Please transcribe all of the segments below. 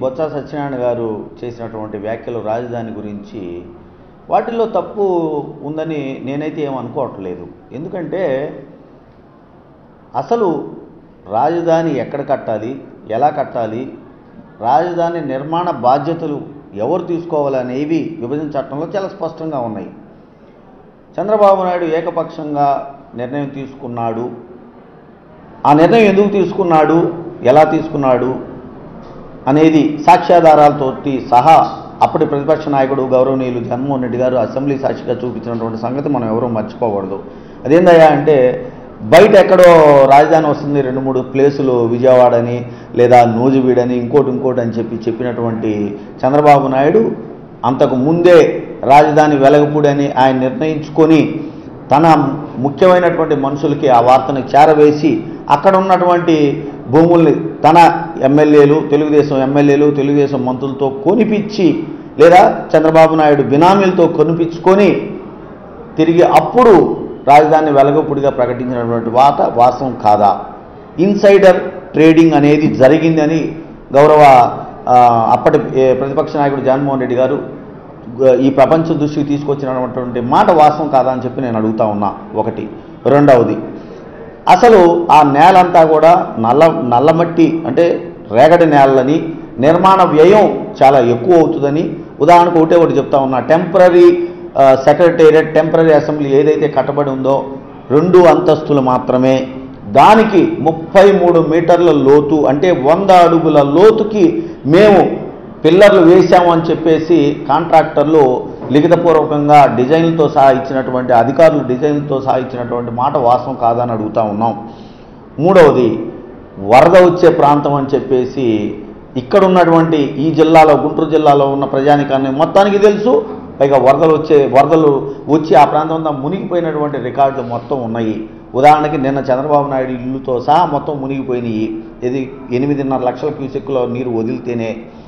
బొత్స సత్యనారాయణ గారు చేసినటువంటి వ్యాఖ్యలు రాజధాని గురించి వాటిల్లో తప్పు ఉందని నేనైతే ఏమనుకోవట్లేదు. ఎందుకంటే అసలు రాజధాని ఎక్కడ కట్టాలి, ఎలా కట్టాలి, రాజధాని నిర్మాణ బాధ్యతలు ఎవరు తీసుకోవాలనేవి విభజన చట్టంలో చాలా స్పష్టంగా ఉన్నాయి. చంద్రబాబు నాయుడు ఏకపక్షంగా నిర్ణయం తీసుకున్నాడు. ఆ నిర్ణయం ఎందుకు తీసుకున్నాడు, ఎలా తీసుకున్నాడు అనేది సాక్ష్యాధారాలతోటి సహా అప్పటి ప్రతిపక్ష నాయకుడు గౌరవనీయులు జగన్మోహన్ రెడ్డి గారు అసెంబ్లీ సాక్షిగా చూపించినటువంటి సంగతి మనం ఎవరూ మర్చిపోకూడదు. అదేందయ్యా అంటే బయట ఎక్కడో రాజధాని వస్తుంది 2-3 ప్లేసులు విజయవాడని లేదా నూజివీడని ఇంకోటి అని చెప్పినటువంటి చంద్రబాబు నాయుడు అంతకు ముందే రాజధాని వెలగపూడని ఆయన నిర్ణయించుకొని తన ముఖ్యమైనటువంటి మనుషులకి ఆ వార్తను చేరవేసి అక్కడ ఉన్నటువంటి భూముల్ని తన ఎమ్మెల్యేలు, తెలుగుదేశం ఎమ్మెల్యేలు, తెలుగుదేశం మంత్రులతో కొనిపించి లేదా చంద్రబాబు నాయుడు బినామీలతో కొనిపించుకొని తిరిగి అప్పుడు రాజధాని వెలగపూడిగా ప్రకటించినటువంటి వాస్తవం కాదా? ఇన్సైడర్ ట్రేడింగ్ అనేది జరిగిందని గౌరవ అప్పటి ప్రతిపక్ష నాయకుడు జగన్మోహన్ రెడ్డి గారు ఈ ప్రపంచ దృష్టికి తీసుకొచ్చినటువంటి మాట వాస్తవం కాదా అని చెప్పి నేను అడుగుతా ఉన్నా. ఒకటి. రెండవది, అసలు ఆ నేలంతా కూడా నల్లమట్టి అంటే రేగడి నేలని నిర్మాణ వ్యయం చాలా ఎక్కువ అవుతుందని ఉదాహరణకు ఒకటి చెప్తా ఉన్నా. టెంపరీ సెక్రటేరియట్, టెంపరీ అసెంబ్లీ ఏదైతే కట్టబడి ఉందో 2 అంతస్తులు మాత్రమే, దానికి 33 మీటర్ల లోతు అంటే 100 అడుగుల లోతుకి మేము పిల్లర్లు వేశాము అని చెప్పేసి కాంట్రాక్టర్లు లిఖితపూర్వకంగా డిజైన్లతో సహా ఇచ్చినటువంటి అధికారులు డిజైన్లతో సహా ఇచ్చినటువంటి మాట వాస్తవం కాదని అడుగుతూ ఉన్నాం. మూడవది, వరద వచ్చే ప్రాంతం అని చెప్పేసి ఇక్కడ ఉన్నటువంటి ఈ జిల్లాలో, గుంటూరు జిల్లాలో ఉన్న ప్రజానికాన్ని మొత్తానికి తెలుసు. పైగా వరదలు వచ్చి ఆ ప్రాంతం అంతా మునిగిపోయినటువంటి రికార్డులు మొత్తం ఉన్నాయి. ఉదాహరణకి నిన్న చంద్రబాబు నాయుడు ఇల్లుతో సహా మొత్తం మునిగిపోయినాయి. ఇది 8.5 లక్షల క్యూసెక్కుల నీరు వదిలితేనే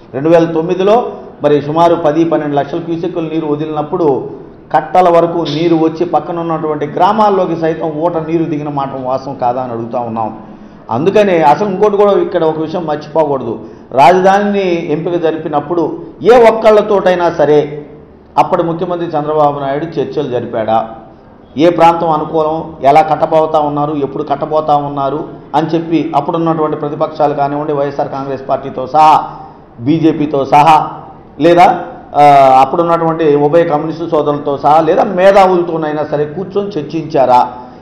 2009లో మరి సుమారు 10-12 లక్షల క్యూసెక్కుల నీరు వదిలినప్పుడు కట్టల వరకు నీరు వచ్చి పక్కన ఉన్నటువంటి గ్రామాల్లోకి సైతం ఊట నీరు దిగిన మాట వాస్తవం కాదా అని అడుగుతూ ఉన్నాం. అందుకనే అసలు ఇంకోటి కూడా ఇక్కడ ఒక విషయం మర్చిపోకూడదు. రాజధానిని ఎంపిక జరిపినప్పుడు ఏ ఒక్కళ్ళతోటైనా సరే అప్పటి ముఖ్యమంత్రి చంద్రబాబు నాయుడు చర్చలు జరిపాడా? ఏ ప్రాంతం అనుకూలం, ఎలా కట్టబోతా ఉన్నారు, ఎప్పుడు కట్టబోతా ఉన్నారు అని చెప్పి అప్పుడున్నటువంటి ప్రతిపక్షాలు కానివ్వండి, వైఎస్ఆర్ కాంగ్రెస్ పార్టీతో సహా, బీజేపీతో సహా, లేదా అప్పుడున్నటువంటి ఉభయ కమ్యూనిస్టు సోదరులతో సహా, లేదా మేధావులతోనైనా సరే కూర్చొని చర్చించారా?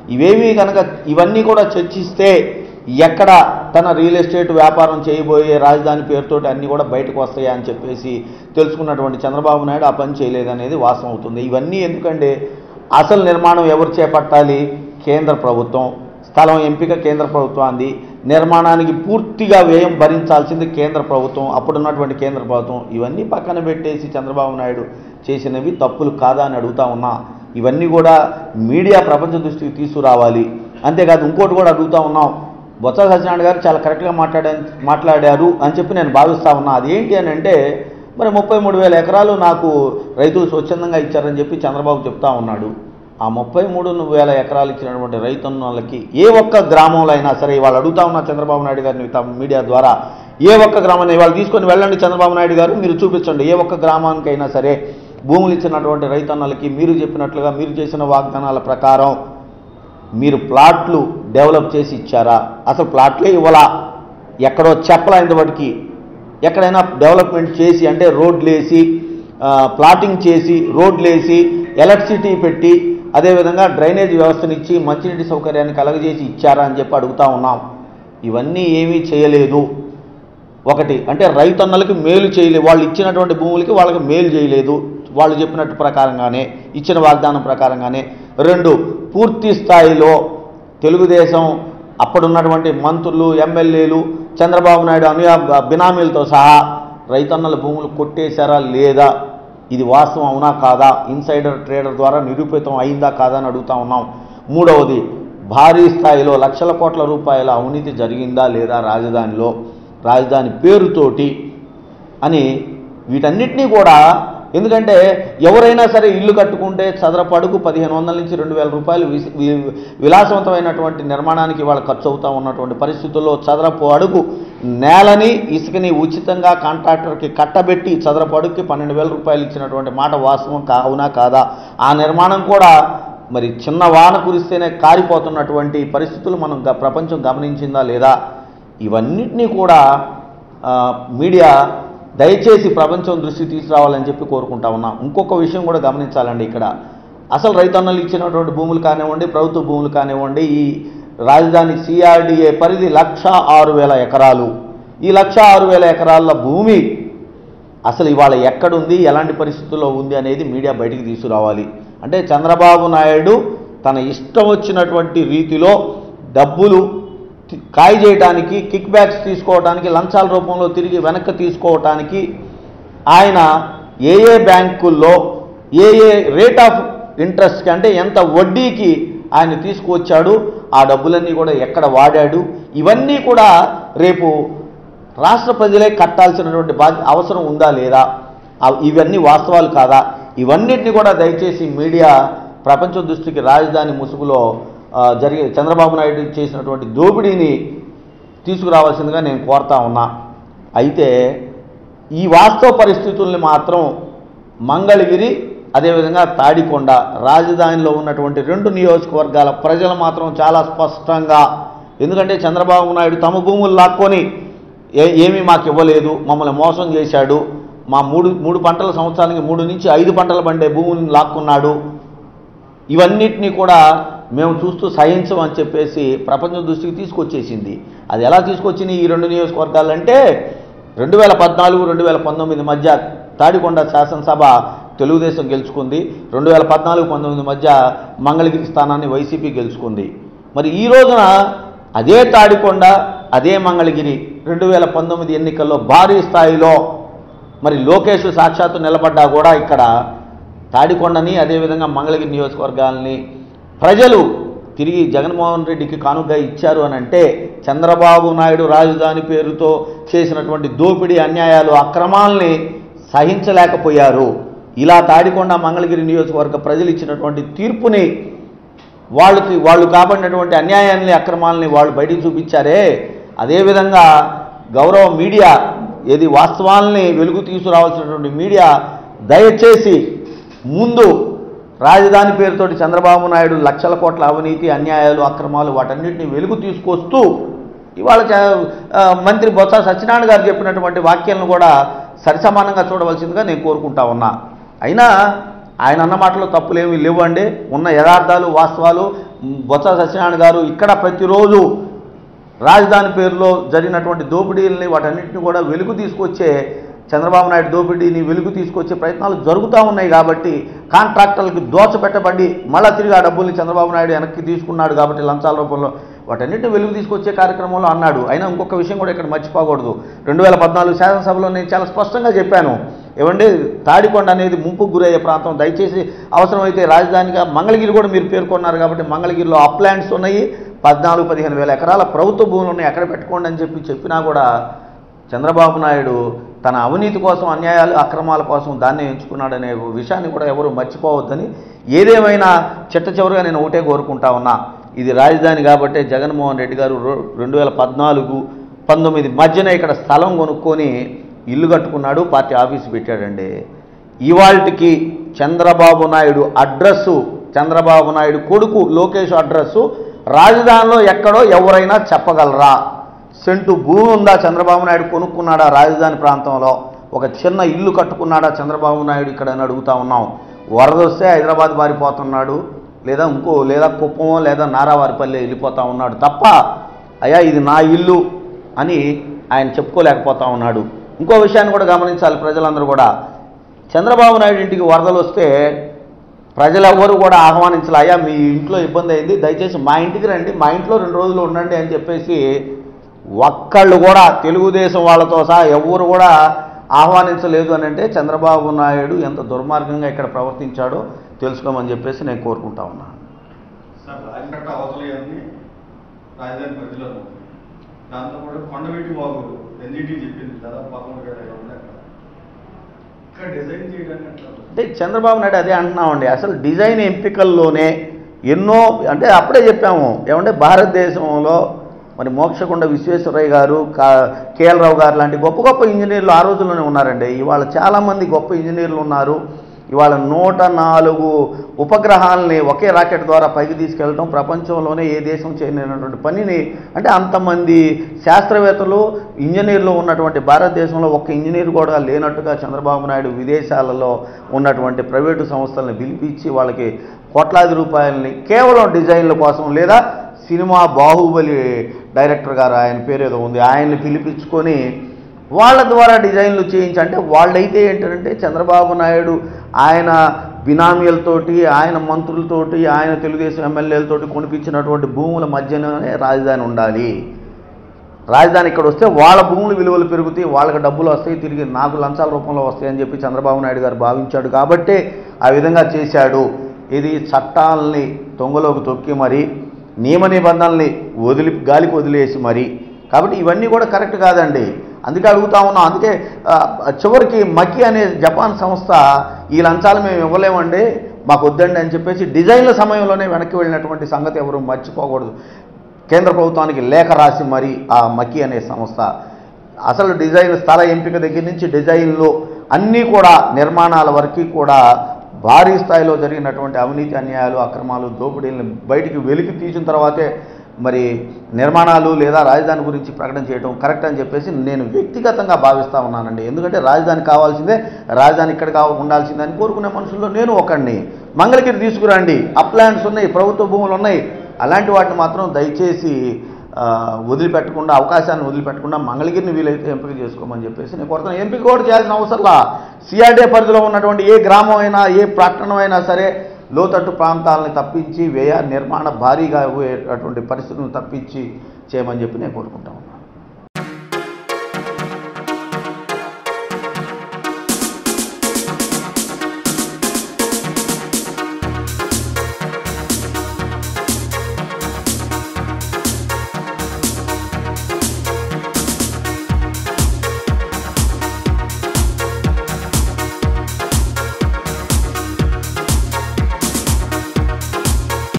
ఇవన్నీ కూడా చర్చిస్తే ఎక్కడ తన రియల్ ఎస్టేట్ వ్యాపారం చేయబోయే రాజధాని పేరుతోటి అన్నీ కూడా బయటకు వస్తాయా అని చెప్పేసి తెలుసుకున్నటువంటి చంద్రబాబు నాయుడు ఆ పని చేయలేదనేది వాస్తవం అవుతుంది. ఇవన్నీ ఎందుకంటే అసలు నిర్మాణం ఎవరు చేపట్టాలి? కేంద్ర ప్రభుత్వం. స్థలం ఎంపిక కేంద్ర ప్రభుత్వాన్ని, నిర్మాణానికి పూర్తిగా వ్యయం భరించాల్సింది కేంద్ర ప్రభుత్వం, అప్పుడున్నటువంటి కేంద్ర ప్రభుత్వం. ఇవన్నీ పక్కన పెట్టేసి చంద్రబాబు నాయుడు చేసినవి తప్పులు కాదా అని అడుగుతా ఉన్నా. ఇవన్నీ కూడా మీడియా ప్రపంచ దృష్టికి తీసుకురావాలి. అంతేకాదు ఇంకోటి కూడా అడుగుతూ ఉన్నాం. బొత్స సత్యనారాయణ గారు చాలా కరెక్ట్గా మాట్లాడారు అని చెప్పి నేను భావిస్తూ ఉన్నా. అదేంటి అని అంటే మరి 33,000 ఎకరాలు నాకు రైతులు స్వచ్ఛందంగా ఇచ్చారని చెప్పి చంద్రబాబు చెప్తా ఉన్నాడు. ఆ 33,000 ఎకరాలు ఇచ్చినటువంటి రైతన్నలకి ఏ ఒక్క గ్రామంలో అయినా సరే వాళ్ళు అడుగుతా ఉన్నా చంద్రబాబు నాయుడు గారిని తమ మీడియా ద్వారా, ఏ ఒక్క గ్రామాన్ని వాళ్ళు తీసుకొని వెళ్ళండి చంద్రబాబు నాయుడు గారు, మీరు చూపించండి. ఏ ఒక్క గ్రామానికైనా సరే భూములు ఇచ్చినటువంటి రైతన్నలకి మీరు చెప్పినట్లుగా మీరు చేసిన వాగ్దానాల ప్రకారం మీరు ప్లాట్లు డెవలప్ చేసి ఇచ్చారా? అసలు ప్లాట్లే ఇవ్వాలా? ఎక్కడో చెప్పలా ఇంతవరకు. ఎక్కడైనా డెవలప్మెంట్ చేసి అంటే రోడ్లు వేసి, ప్లాటింగ్ చేసి, రోడ్లు వేసి, ఎలక్ట్రిసిటీ పెట్టి, అదేవిధంగా డ్రైనేజ్ వ్యవస్థనిచ్చి మంచినీటి సౌకర్యాన్ని కలగజేసి ఇచ్చారా అని చెప్పి అడుగుతూ ఉన్నాం. ఇవన్నీ ఏమీ చేయలేదు. ఒకటి అంటే రైతన్నలకి మేలు చేయలేదు. వాళ్ళు ఇచ్చినటువంటి భూములకి వాళ్ళకి మేలు చేయలేదు, వాళ్ళు చెప్పినట్టు ప్రకారంగానే, ఇచ్చిన వాగ్దానం ప్రకారంగానే. 2, పూర్తి స్థాయిలో తెలుగుదేశం అప్పుడున్నటువంటి మంత్రులు, ఎమ్మెల్యేలు, చంద్రబాబు నాయుడు బినామీలతో సహా రైతన్నల భూములు కొట్టేశారా లేదా? ఇది వాస్తవం అవునా కాదా? ఇన్సైడర్ ట్రేడర్ ద్వారా నిరూపితం అయిందా కాదా అని అడుగుతా ఉన్నాం. మూడవది, భారీ స్థాయిలో లక్షల కోట్ల రూపాయల అవినీతి జరిగిందా లేదా రాజధానిలో, రాజధాని పేరుతోటి అని వీటన్నిటినీ కూడా ఎందుకంటే ఎవరైనా సరే ఇల్లు కట్టుకుంటే చదరపు అడుగు 1500 నుంచి 2000 రూపాయలు విలాసవంతమైనటువంటి నిర్మాణానికి వాళ్ళ ఖర్చు అవుతా ఉన్నటువంటి పరిస్థితుల్లో చదరపు అడుగు నేలని ఇసుకని ఉచితంగా కాంట్రాక్టర్కి కట్టబెట్టి చదరపు అడుగుకి 12,000 రూపాయలు ఇచ్చినటువంటి మాట వాస్తవం అవునా కాదా? ఆ నిర్మాణం కూడా మరి చిన్న వాన కురిస్తేనే కారిపోతున్నటువంటి పరిస్థితులు మనం ప్రపంచం గమనించిందా లేదా? ఇవన్నిటినీ కూడా మీడియా దయచేసి ప్రపంచం దృష్టి తీసుకురావాలని చెప్పి కోరుకుంటా ఉన్నాం. ఇంకొక విషయం కూడా గమనించాలండి. ఇక్కడ అసలు రైతన్నలు ఇచ్చినటువంటి భూములు కానివ్వండి, ప్రభుత్వ భూములు కానివ్వండి, ఈ రాజధాని CRDA పరిధి 1,06,000 ఎకరాలు. ఈ 1,06,000 ఎకరాల భూమి అసలు ఇవాళ ఎక్కడుంది, ఎలాంటి పరిస్థితుల్లో ఉంది అనేది మీడియా బయటికి తీసుకురావాలి. అంటే చంద్రబాబు నాయుడు తన ఇష్టం వచ్చినటువంటి రీతిలో డబ్బులు కాయ చేయడానికి, కిక్ బ్యాక్స్ తీసుకోవడానికి, లంచాల రూపంలో తిరిగి వెనక్కి తీసుకోవటానికి ఆయన ఏ బ్యాంకుల్లో ఏ రేట్ ఆఫ్ ఇంట్రెస్ట్కి అంటే ఎంత వడ్డీకి ఆయన తీసుకువచ్చాడు, ఆ డబ్బులన్నీ కూడా ఎక్కడ వాడాడు, ఇవన్నీ కూడా రేపు రాష్ట్ర ప్రజలే కట్టాల్సినటువంటి అవసరం ఉందా లేదా, ఇవన్నీ వాస్తవాలు కాదా, ఇవన్నిటిని కూడా దయచేసి మీడియా ప్రపంచ దృష్టికి రాజధాని ముసుగులో జరిగే చంద్రబాబు నాయుడు చేసినటువంటి దోపిడీని తీసుకురావాల్సిందిగా నేను కోరుతా ఉన్నా. అయితే ఈ వాస్తవ పరిస్థితుల్ని మాత్రం మంగళగిరి అదేవిధంగా తాడికొండ రాజధానిలో ఉన్నటువంటి 2 నియోజకవర్గాల ప్రజలు మాత్రం చాలా స్పష్టంగా, ఎందుకంటే చంద్రబాబు నాయుడు తమ భూములు లాక్కొని ఏమీ మాకు ఇవ్వలేదు, మమ్మల్ని మోసం చేశాడు, మా మూడు పంటల సంవత్సరానికి 3 నుంచి 5 పంటలు పండే భూములను లాక్కున్నాడు, ఇవన్నిటినీ కూడా మేము చూస్తూ సహించమని చెప్పేసి ప్రపంచం దృష్టికి తీసుకొచ్చేసింది. అది ఎలా తీసుకొచ్చింది ఈ 2 నియోజకవర్గాలంటే 2014-2019 మధ్య తాడికొండ శాసనసభ తెలుగుదేశం గెలుచుకుంది, 2014-19 మధ్య మంగళగిరి స్థానాన్ని వైసీపీ గెలుచుకుంది. మరి ఈ రోజున అదే తాడికొండ అదే మంగళగిరి 2019 ఎన్నికల్లో భారీ స్థాయిలో మరి లోకేష్ సాక్షాత్తు నిలబడ్డా కూడా ఇక్కడ తాడికొండని అదేవిధంగా మంగళగిరి నియోజకవర్గాలని ప్రజలు తిరిగి జగన్మోహన్ రెడ్డికి కానుకగా ఇచ్చారు అని అంటే చంద్రబాబు నాయుడు రాజధాని పేరుతో చేసినటువంటి దోపిడీ, అన్యాయాలు, అక్రమాలని సహించలేకపోయారు. ఇలా తాడికొండ మంగళగిరి నియోజకవర్గ ప్రజలు ఇచ్చినటువంటి తీర్పుని వాళ్ళు కాబడినటువంటి అన్యాయాన్ని, అక్రమాలని వాళ్ళు బయటికి చూపించారే, అదేవిధంగా గౌరవ మీడియా ఏది వాస్తవాల్ని వెలుగు తీసుకురావాల్సినటువంటి మీడియా దయచేసి ముందు రాజధాని పేరుతోటి చంద్రబాబు నాయుడు లక్షల కోట్ల అవినీతి, అన్యాయాలు, అక్రమాలు వాటన్నిటిని వెలుగు తీసుకొస్తూ ఇవాళ మంత్రి బొత్స సత్యనారాయణ గారు చెప్పినటువంటి వాక్యాలను కూడా సరిసమానంగా చూడవలసిందిగా నేను కోరుకుంటా ఉన్నా. అయినా ఆయన అన్న మాటలో తప్పులేమీ లేవండి, ఉన్న యథార్థాలు వాస్తవాలు. బొత్స సత్యనారాయణ గారు ఇక్కడ ప్రతిరోజు రాజధాని పేరులో జరిగినటువంటి దోపిడీలని వాటన్నిటిని కూడా వెలుగు తీసుకొచ్చే, చంద్రబాబు నాయుడు దోపిడీని వెలుగు తీసుకొచ్చే ప్రయత్నాలు జరుగుతూ ఉన్నాయి. కాబట్టి కాంట్రాక్టర్లకు దోచపెట్టబడి మళ్ళా తిరిగి ఆ డబ్బుల్ని చంద్రబాబు నాయుడు వెనక్కి తీసుకున్నాడు కాబట్టి లంచాల రూపంలో వాటన్నిటిని వెలుగు తీసుకొచ్చే కార్యక్రమంలో అన్నాడు. అయినా ఇంకొక విషయం కూడా ఇక్కడ మర్చిపోకూడదు. 2014 శాసనసభలో నేను చాలా స్పష్టంగా చెప్పాను, ఏమంటే తాడికొండ అనేది ముంపుకు గురయ్యే ప్రాంతం, దయచేసి అవసరమైతే రాజధానిగా మంగళగిరి కూడా మీరు పేర్కొన్నారు కాబట్టి మంగళగిరిలో అప్లాండ్స్ ఉన్నాయి, 14-15 వేల ఎకరాల ప్రభుత్వ భూములు ఉన్నాయి, ఎక్కడ పెట్టుకోండి అని చెప్పినా కూడా చంద్రబాబు నాయుడు తన అవినీతి కోసం, అన్యాయాలు, అక్రమాల కోసం దాన్ని ఎంచుకున్నాడనే విషయాన్ని కూడా ఎవరు మర్చిపోవద్దని, ఏదేమైనా చిట్ట చివరిగా నేను ఒకటే కోరుకుంటా ఉన్నా, ఇది రాజధాని కాబట్టే జగన్మోహన్ రెడ్డి గారు 2014-19 మధ్యన ఇక్కడ స్థలం కొనుక్కొని ఇల్లు కట్టుకున్నాడు, పార్టీ ఆఫీసు పెట్టాడండి. ఇవాల్టికి చంద్రబాబు నాయుడు అడ్రస్సు, చంద్రబాబు నాయుడు కొడుకు లోకేష్ అడ్రస్సు రాజధానిలో ఎక్కడో ఎవరైనా చెప్పగలరా? సెంటు భూమి ఉందా చంద్రబాబు నాయుడు కొనుక్కున్నాడా రాజధాని ప్రాంతంలో? ఒక చిన్న ఇల్లు కట్టుకున్నాడా చంద్రబాబు నాయుడు ఇక్కడ అని అడుగుతా ఉన్నాం. వరద వస్తే హైదరాబాద్ మారిపోతున్నాడు, లేదా కుప్పమో లేదా నారావారిపల్లి వెళ్ళిపోతూ ఉన్నాడు తప్ప అయ్యా ఇది నా ఇల్లు అని ఆయన చెప్పుకోలేకపోతా ఉన్నాడు. ఇంకో విషయాన్ని కూడా గమనించాలి ప్రజలందరూ కూడా. చంద్రబాబు నాయుడు ఇంటికి వరదలు వస్తే ప్రజలెవ్వరూ కూడా ఆహ్వానించాలి, అయ్యా మీ ఇంట్లో ఇబ్బంది అయింది దయచేసి మా ఇంటికి రండి, మా ఇంట్లో 2 రోజులు ఉండండి అని చెప్పేసి ఒక్కళ్ళు కూడా తెలుగుదేశం వాళ్ళతో సహా ఎవరు కూడా ఆహ్వానించలేదు అని అంటే చంద్రబాబు నాయుడు ఎంత దుర్మార్గంగా ఇక్కడ ప్రవర్తించాడో తెలుసుకోమని చెప్పేసి నేను కోరుకుంటా ఉన్నాను. సార్ రాజకట్ట అవతలన్నీ రాజధాని పరిధిలో దాంతో కూడా కొండవీటి వాగు ఎన్జిటి చెప్పింది దాదాపు 11 వేల ఎకరాలు. ఇక్కడ డిజైన్ చేయడానికి అట్లా అంటే చంద్రబాబు నాయుడు అదే అంటున్నామండి. అసలు డిజైన్ ఎంపికల్లోనే ఎన్నో, అంటే అప్పుడే చెప్పాము ఏమంటే భారతదేశంలో మరి మోక్షగుండ విశ్వేశ్వరయ్య గారు, కేఎల్ రావు గారు లాంటి గొప్ప గొప్ప ఇంజనీర్లు ఆ రోజుల్లోనే ఉన్నారండి. ఇవాళ చాలామంది గొప్ప ఇంజనీర్లు ఉన్నారు. ఇవాళ 104 ఉపగ్రహాలని ఒకే రాకెట్ ద్వారా పైకి తీసుకెళ్ళడం ప్రపంచంలోనే ఏ దేశం చేయలేనటువంటి పనిని, అంటే అంతమంది శాస్త్రవేత్తలు ఇంజనీర్లు ఉన్నటువంటి భారతదేశంలో ఒక్క ఇంజనీర్ కూడా లేనట్టుగా చంద్రబాబు నాయుడు విదేశాలలో ఉన్నటువంటి ప్రైవేటు సంస్థలను పిలిపించి వాళ్ళకి కోట్లాది రూపాయలని కేవలం డిజైన్ల కోసం, లేదా సినిమా బాహుబలి డైరెక్టర్ గారు, ఆయన పేరు ఏదో ఉంది, ఆయన్ని పిలిపించుకొని వాళ్ళ ద్వారా డిజైన్లు చేయించి, అంటే వాళ్ళైతే ఏంటంటే చంద్రబాబు నాయుడు ఆయన బినామీలతోటి, ఆయన మంత్రులతోటి, ఆయన తెలుగుదేశం ఎమ్మెల్యేలతోటి కొనిపించినటువంటి భూముల మధ్యలోనే రాజధాని ఉండాలి. రాజధాని ఇక్కడ వస్తే వాళ్ళ భూముల విలువలు పెరుగుతాయి, వాళ్ళకి డబ్బులు వస్తాయి, తిరిగి నాకు లంచాల రూపంలో వస్తాయని చెప్పి చంద్రబాబు నాయుడు గారు భావించాడు. కాబట్టే ఆ విధంగా చేశాడు. ఇది చట్టాలని తొంగలోకి తొక్కి మరి నియమ నిబంధనల్ని గాలికి వదిలేసి మరి. కాబట్టి ఇవన్నీ కూడా కరెక్ట్ కాదండి. అందుకే అడుగుతా ఉన్నాం. అందుకే చివరికి మకి అనే జపాన్ సంస్థ ఈ లంచాలు మేము ఇవ్వలేమండి, మాకు వద్దండి అని చెప్పేసి డిజైన్ల సమయంలోనే వెనక్కి వెళ్ళినటువంటి సంగతి ఎవరు మర్చిపోకూడదు. కేంద్ర ప్రభుత్వానికి లేఖ రాసి మరి ఆ మకి అనే సంస్థ అసలు డిజైన్ స్థల ఎంపిక దగ్గర నుంచి డిజైన్లు అన్నీ కూడా నిర్మాణాల వరకు కూడా భారీ స్థాయిలో జరిగినటువంటి అవినీతి, అన్యాయాలు, అక్రమాలు, దోపిడీలను బయటికి వెలికి తీసిన తర్వాతే మరి నిర్మాణాలు లేదా రాజధాని గురించి ప్రకటన చేయడం కరెక్ట్ అని చెప్పేసి నేను వ్యక్తిగతంగా భావిస్తూ ఉన్నానండి. ఎందుకంటే రాజధాని కావాల్సిందే, రాజధాని ఇక్కడ ఉండాల్సిందే కోరుకునే మనుషుల్లో నేను ఒకడిని. మంగళగిరి తీసుకురండి, అప్లాండ్స్ ఉన్నాయి, ప్రభుత్వ భూములు ఉన్నాయి, అలాంటి వాటిని మాత్రం దయచేసి వదిలిపెట్టకుండా, అవకాశాన్ని వదిలిపెట్టకుండా మంగళగిరిని వీలైతే ఎంపిక చేసుకోమని చెప్పేసి నేను కోరుతాను. ఎంపిక కూడా చేయాల్సిన అవసరంలా సిఆర్డే పరిధిలో ఉన్నటువంటి ఏ గ్రామం అయినా, ఏ పట్టణం అయినా సరే లోతట్టు ప్రాంతాలని తప్పించి నిర్మాణ భారీగా అటువంటి పరిస్థితులను తప్పించి చేయమని చెప్పి నేను కోరుకుంటాను.